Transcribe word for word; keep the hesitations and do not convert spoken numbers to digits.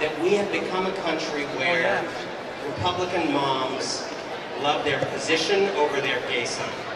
that we have become a country where Republican moms love their position over their gay son.